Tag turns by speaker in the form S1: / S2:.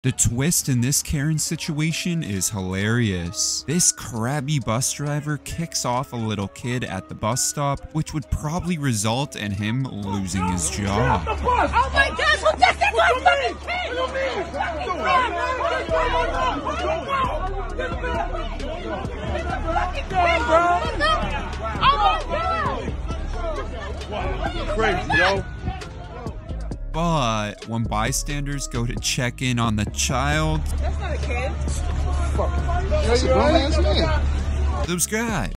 S1: The twist in this Karen situation is hilarious. This crabby bus driver kicks off a little kid at the bus stop, which would probably result in him losing his job.
S2: Oh my gosh, who just hit my fucking kid?
S3: Crazy, yo.
S1: But when bystanders go to check in on the child,
S2: That's not a kid.
S3: That's a grown ass man.
S1: those guys